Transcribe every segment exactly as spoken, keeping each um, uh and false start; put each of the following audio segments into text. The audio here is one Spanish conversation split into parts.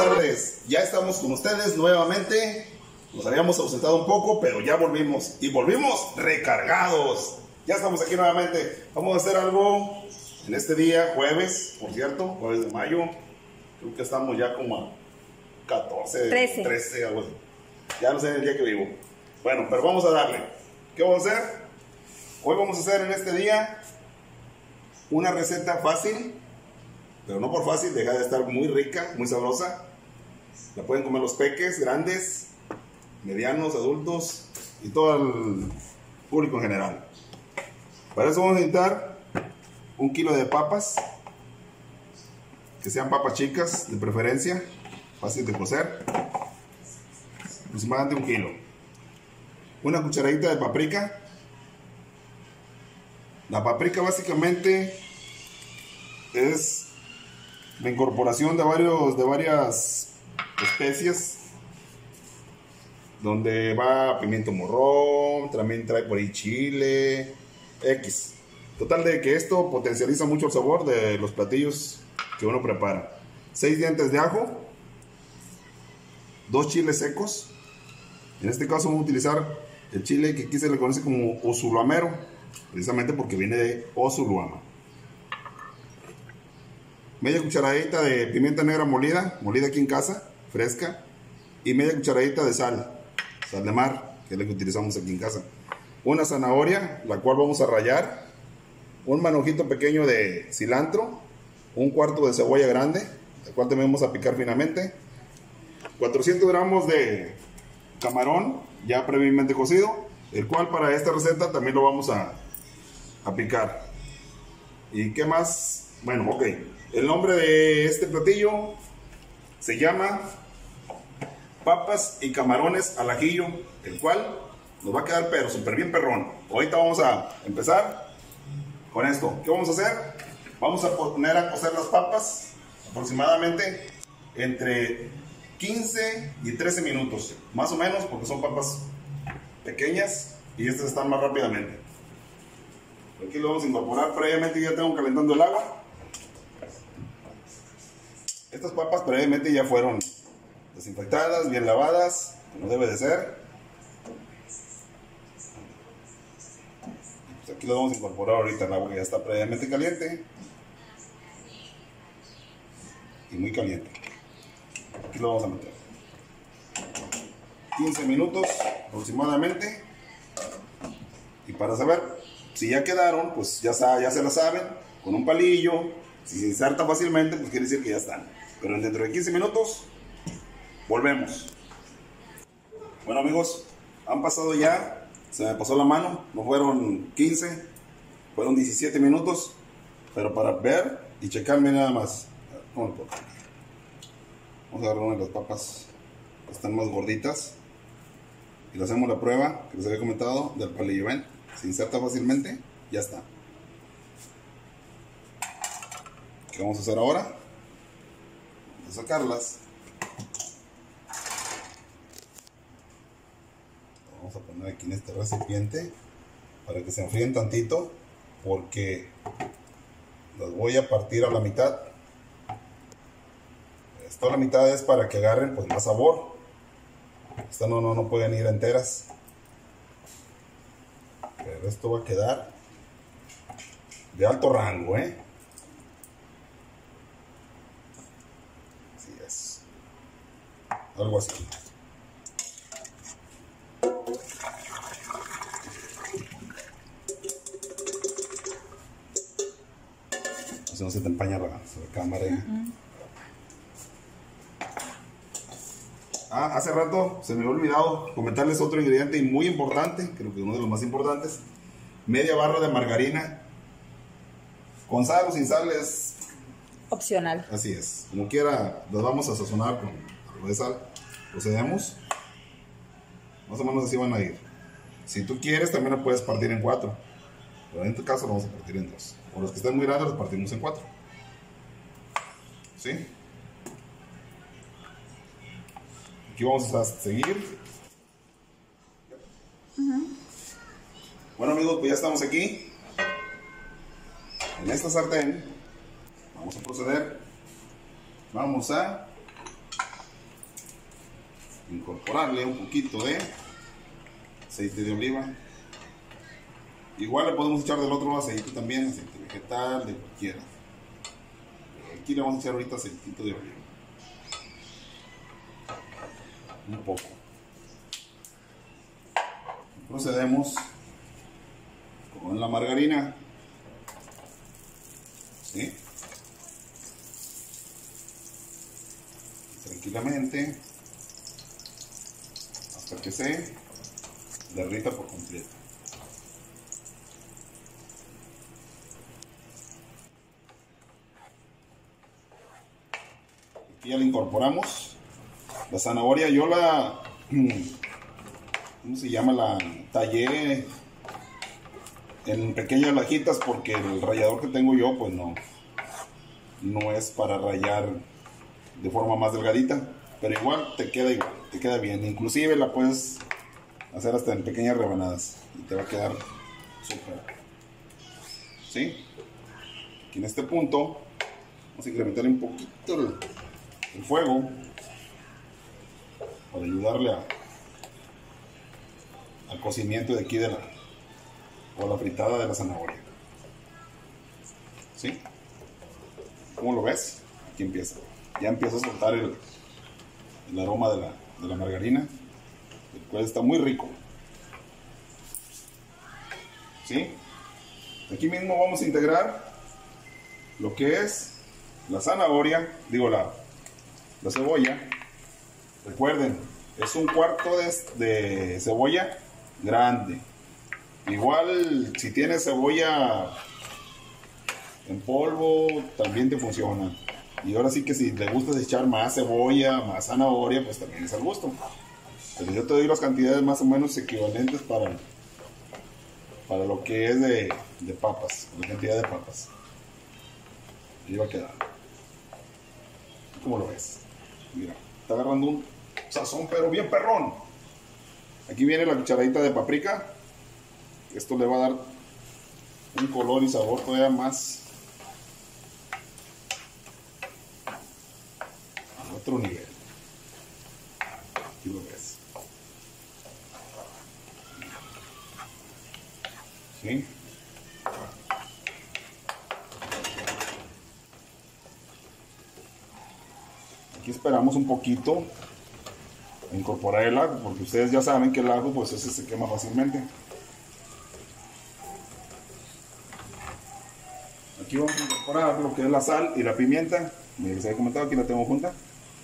tardes. Ya estamos con ustedes nuevamente. Nos habíamos ausentado un poco, pero ya volvimos. Y volvimos recargados. Ya estamos aquí nuevamente. Vamos a hacer algo en este día, jueves, por cierto, jueves de mayo. Creo que estamos ya como a catorce, trece, trece, algo así. Ya no sé el día que vivo. Bueno, pero vamos a darle. ¿Qué vamos a hacer? Hoy vamos a hacer en este día una receta fácil, pero no por fácil, deja de estar muy rica, muy sabrosa. La pueden comer los peques, grandes, medianos, adultos y todo el público en general. Para eso vamos a necesitar un kilo de papas, que sean papas chicas de preferencia, fácil de cocer, aproximadamente un kilo. Una cucharadita de paprika. La paprika básicamente es la incorporación de, varios, de varias especies, donde va pimiento morrón, también trae por ahí chile, X. Total de que esto potencializa mucho el sabor de los platillos que uno prepara. Seis dientes de ajo, dos chiles secos. En este caso vamos a utilizar el chile que aquí se le conoce como osuluamero, precisamente porque viene de Osuluama. Media cucharadita de pimienta negra molida, molida aquí en casa, fresca. Y media cucharadita de sal, sal de mar, que es la que utilizamos aquí en casa. Una zanahoria, la cual vamos a rallar. Un manojito pequeño de cilantro. Un cuarto de cebolla grande, la cual también vamos a picar finamente. cuatrocientos gramos de camarón, ya previamente cocido, el cual para esta receta también lo vamos a, a picar. ¿Y qué más? Bueno, ok. El nombre de este platillo se llama papas y camarones al ajillo, el cual nos va a quedar pero súper bien perrón. Ahorita vamos a empezar con esto. ¿Qué vamos a hacer? Vamos a poner a cocer las papas aproximadamente entre quince y trece minutos, más o menos, porque son papas pequeñas y estas están más rápidamente. Aquí lo vamos a incorporar. Previamente ya tengo calentando el agua. Estas papas previamente ya fueron desinfectadas, bien lavadas, como debe de ser. Pues aquí lo vamos a incorporar ahorita el agua que ya está previamente caliente y muy caliente. Aquí lo vamos a meter quince minutos aproximadamente. Y para saber si ya quedaron, pues ya, ya se la saben, con un palillo. Si se inserta fácilmente, pues quiere decir que ya están. Pero dentro de quince minutos volvemos. Bueno, amigos, han pasado ya, se me pasó la mano, no fueron quince, fueron diecisiete minutos. Pero para ver y checarme nada más. Vamos a agarrar una de las papas que están más gorditas y le hacemos la prueba que les había comentado del palillo. Ven, se inserta fácilmente, ya está. ¿Qué vamos a hacer ahora? Vamos a sacarlas. Vamos a poner aquí en este recipiente para que se enfríen tantito, porque las voy a partir a la mitad. Esto a la mitad es para que agarren pues más sabor. Estas no, no, no pueden ir enteras, pero esto va a quedar de alto rango, ¿eh? Así es. Algo así. Así no se te empaña la, la cámara. ¿eh? Uh-uh. Ah, hace rato se me había olvidado comentarles otro ingrediente y muy importante, creo que uno de los más importantes. Media barra de margarina. Con sal o sin sal es opcional. Así es, como quiera, las vamos a sazonar con algo de sal. Procedemos. Más o menos así van a ir. Si tú quieres, también la puedes partir en cuatro, pero en este caso lo vamos a partir en dos. O los que estén muy grandes los partimos en cuatro. ¿Sí? Aquí vamos a seguir. Uh-huh. Bueno, amigos, pues ya estamos aquí. En esta sartén vamos a proceder. Vamos a incorporarle un poquito de aceite de oliva. Igual le podemos echar del otro aceite también, aceite vegetal, de cualquiera. Aquí le vamos a echar ahorita aceitito de oliva. Un poco. Procedemos con la margarina. ¿Sí? Tranquilamente hasta que se derrita por completo. Aquí ya le incorporamos la zanahoria. Yo la, ¿cómo se llama? La tallé en pequeñas lajitas porque el rallador que tengo yo pues no, no es para rallar de forma más delgadita, pero igual te queda igual, te queda bien. Inclusive la puedes hacer hasta en pequeñas rebanadas y te va a quedar súper. ¿Sí? Aquí en este punto vamos a incrementar un poquito el, el fuego para ayudarle a, al cocimiento de aquí de la, o la fritada de la zanahoria. ¿Sí? ¿Cómo lo ves? Aquí empieza. Ya empieza a soltar el, el aroma de la, de la margarina, el cual está muy rico. ¿Sí? Aquí mismo vamos a integrar lo que es la zanahoria, digo la, la cebolla. Recuerden, es un cuarto de, de cebolla grande. Igual si tienes cebolla en polvo también te funciona. Y ahora sí que si le gusta echar más cebolla, más zanahoria, pues también es al gusto. Pero yo te doy las cantidades más o menos equivalentes para, para lo que es de, de papas, la cantidad de papas. Ahí va a quedar. ¿Cómo lo ves? Mira, está agarrando un sazón pero bien perrón. Aquí viene la cucharadita de paprika. Esto le va a dar un color y sabor todavía más a otro nivel. Aquí lo ves. ¿Sí? Aquí esperamos un poquito a incorporar el ajo, porque ustedes ya saben que el ajo pues ese se quema fácilmente. Aquí vamos a incorporar lo que es la sal y la pimienta. Como les había comentado, aquí la tengo junta.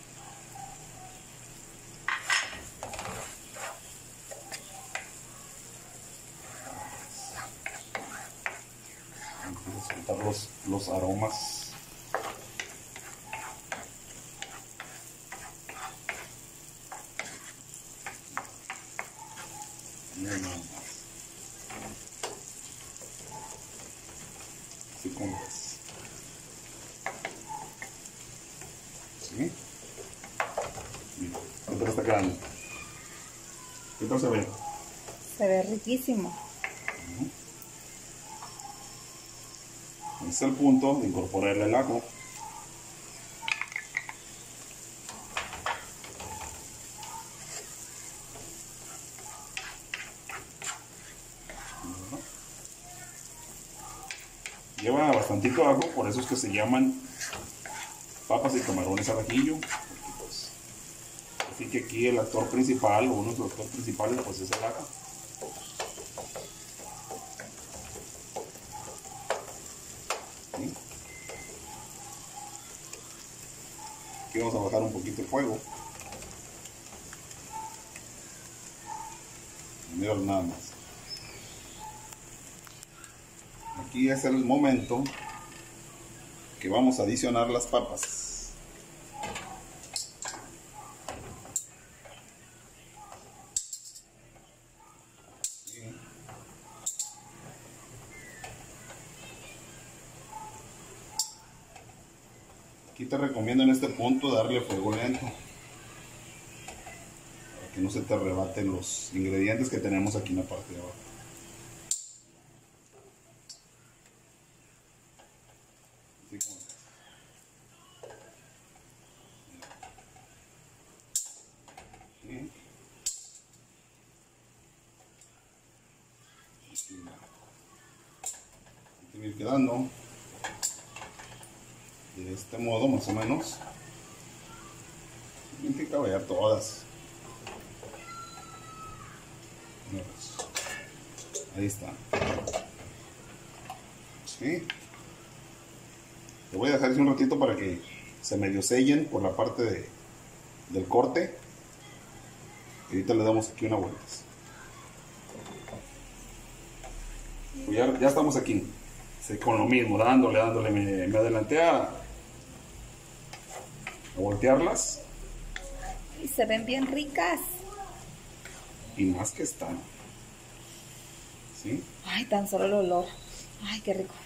Vamos a soltar los, los aromas. Así como ves. ¿Sí? Mira, ¿qué tal está quedando? ¿Qué tal se ve? Se ve riquísimo. Uh-huh. Este es el punto de incorporarle el ajo. Lleva bastantito ajo, por eso es que se llaman papas y camarones al ajillo. Pues, así que aquí el actor principal, o uno de los actores principales, pues es el ajo. ¿Sí? Aquí vamos a bajar un poquito el fuego. Mira nada más. Aquí es el momento que vamos a adicionar las papas. ¿Sí? Aquí te recomiendo en este punto darle fuego lento para que no se te arrebaten los ingredientes que tenemos aquí en la parte de abajo. Así como es. ¿Sí? ir quedando de este modo, más o menos. Bien que caber todas. Ahí está. ¿Sí? Lo voy a dejar así un ratito para que se medio sellen por la parte de, del corte. Y ahorita le damos aquí una vuelta. Pues ya, ya estamos aquí. Sí, con lo mismo, dándole, dándole. Me, me adelanté a, a voltearlas. Y se ven bien ricas. Y más que están. ¿Sí? Ay, tan solo el olor. Ay, qué rico.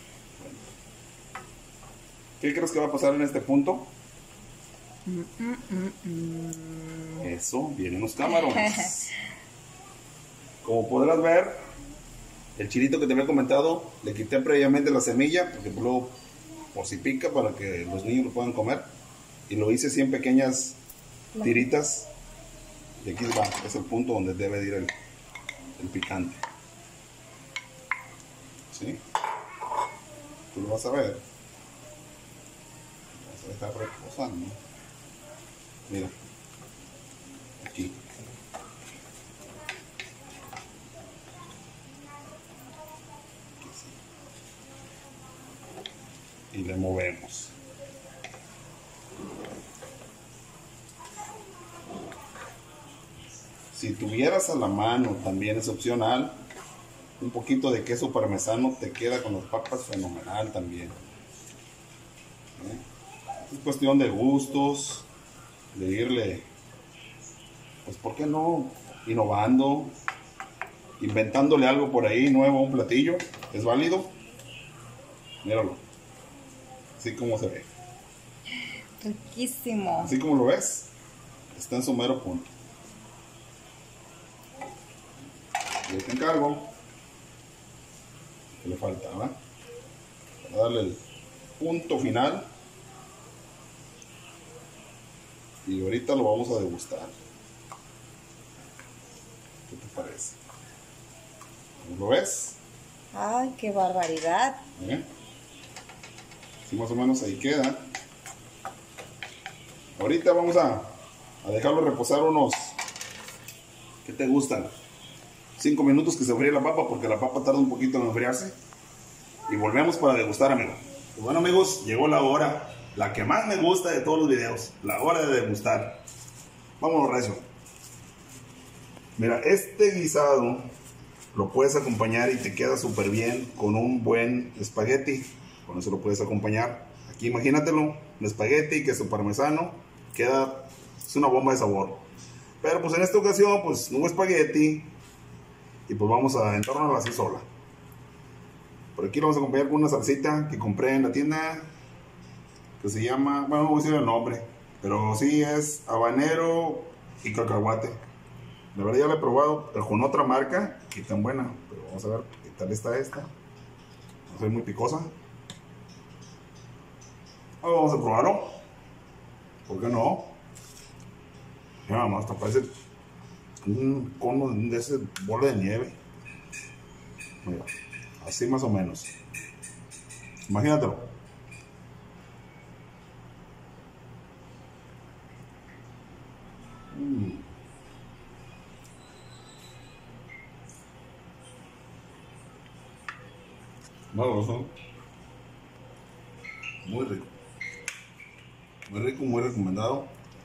¿Qué crees que va a pasar en este punto? Mm, mm, mm, mm. Eso, vienen los camarones. Como podrás ver, el chilito que te había comentado, le quité previamente la semilla, porque luego, por si pica, para que los niños lo puedan comer. Y lo hice así en pequeñas tiritas. Y aquí va, es el punto donde debe de ir el, el picante. ¿Sí? Tú lo vas a ver. Vas a dejar reposando. Mira. Aquí. Y le movemos. Si tuvieras a la mano, también es opcional, un poquito de queso parmesano te queda con las papas fenomenal también. ¿Eh? Es cuestión de gustos, de irle, pues ¿por qué no? Innovando, inventándole algo por ahí nuevo a un platillo, es válido. Míralo, así como se ve. Riquísimo. Así como lo ves, está en su mero punto. Yo te encargo, que le falta, ¿verdad? Para darle el punto final. Y ahorita lo vamos a degustar. ¿Qué te parece? ¿Cómo lo ves? Ay, qué barbaridad. ¿Eh? Así más o menos ahí queda. Ahorita vamos a, a dejarlo reposar unos, ¿qué te gustan? cinco minutos que se fríe la papa, porque la papa tarda un poquito en enfriarse. Y volvemos para degustar, amigos. Pues bueno, amigos, llegó la hora, la que más me gusta de todos los videos, la hora de degustar. Vámonos, recio. Mira, este guisado lo puedes acompañar y te queda súper bien con un buen espagueti. Con eso lo puedes acompañar. Aquí imagínatelo, un espagueti, queso parmesano, queda, es una bomba de sabor. Pero pues en esta ocasión, pues no hubo espagueti. Y pues vamos a entornarla así sola. Por aquí lo vamos a acompañar con una salsita que compré en la tienda, que se llama, bueno, no voy a decir el nombre, pero sí es habanero y cacahuate. La verdad ya la he probado, pero con otra marca y tan buena. Pero vamos a ver qué tal está esta. No soy muy picosa. Ahora vamos a probarlo. ¿Por qué no? Mira, más, hasta parece un cono de ese bola de nieve. Mira, así más o menos. Imagínatelo. Mm. Maravilloso. Muy rico. Muy rico, muy recomendado.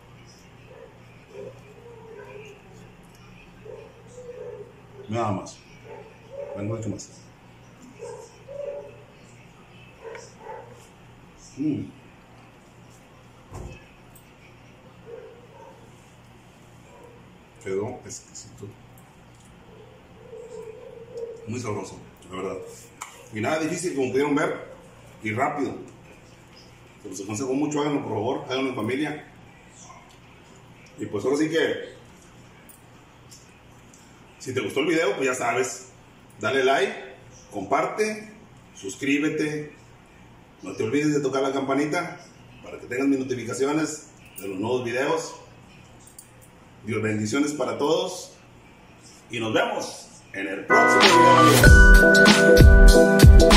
Nada más. No hay mucho más. Mm. Quedó exquisito. Muy sabroso, la verdad. Y nada difícil, como pudieron ver. Y rápido. Se los aconsejo mucho, háganlo por favor, háganlo en familia. Y pues ahora sí que, si te gustó el video, pues ya sabes, dale like, comparte, suscríbete, no te olvides de tocar la campanita para que tengas mis notificaciones de los nuevos videos. Dios, bendiciones para todos y nos vemos en el próximo video.